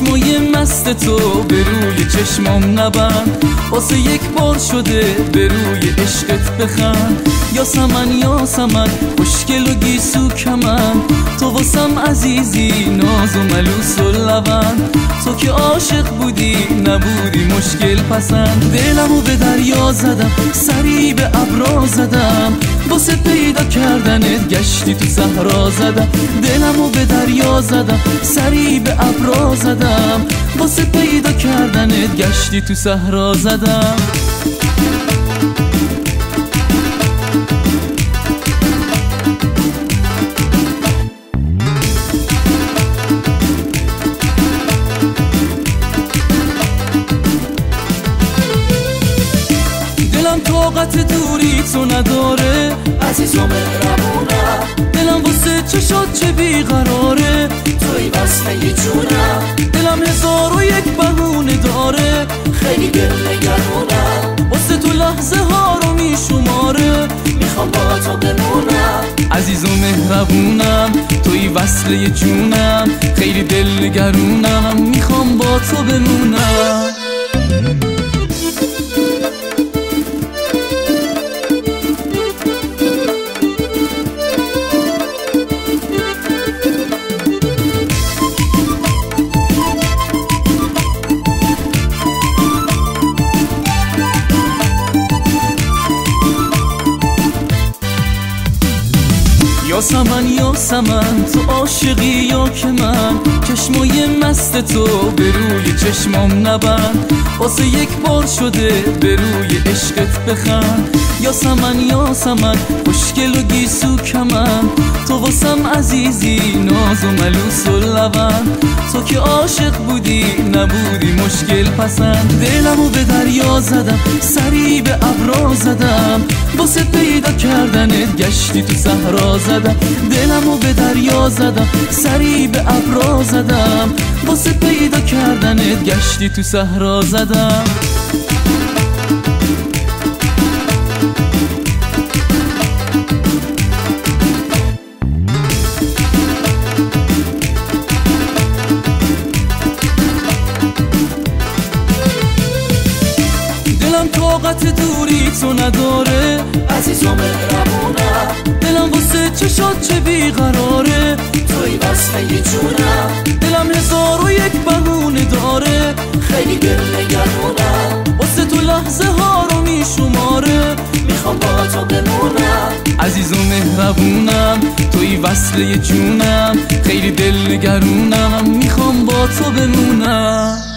چشمای مست تو به روی چشمام نبند، واسه یک بار شده به روی عشقت بخند. یاسمن یاسمن خوشگل و گیسو کمن، تو واسم عزیزی ناز و ملوس و لبن. تو که عاشق بودی نبودی مشکل پسند، دلمو به دریا زدم سری به ابرا زدم، واسه پیدا کردنت گشتی تو صحرا زدم. دلمو به دریا زدم سری به ابرا زدم، واسه پیدا کردنت گشتی تو صحرا زدم. دلم طاقت دوری تو نداره عزیز و مهربونم، دلم واسه چشات چه بیقراره، توی وصله جونم. دلم 1001 بهونه داره، خیلی دل نگرونم، واسه تو لحظه ها رو میشماره. میخوام با تو بمونم، عزیز و مهربونم، توی وصله جونم، خیلی دل نگرونم، میخوام با تو بمونم. یاسمن یاسمن تو عاشقی یا که من، چشمای مست تو به روی چشمام نبند، واسه یک بار شده به روی عشقت بخند. یاسمن یاسمن خوشگل و گیسو کمن، تو واسم عزیزی ناز و ملوس و لبن. تو که عاشق بودی نبودی مشکل پسند، دلمو به دریا زدم سری به ابرا زدم، واسه پیدا کردنت گشتی تو صحرا زدم. دلمو به دریا زدم سری به ابرا زدم، واسه پیدا کردنت گشتی تو صحرا زدم. دلم طاقت دوری تو نداره عزیز و مهربونم، دلم واسه چشات چه بیقراره، توی وصله جونم. دلم 1001 بهونه داره، خیلی دل نگرونم، واسه تو لحظه ها رو میشماره. میخوام با تو بمونم، عزیز و مهربونم، توی وصله جونم، خیلی دل نگرونم، میخوام با تو بمونم.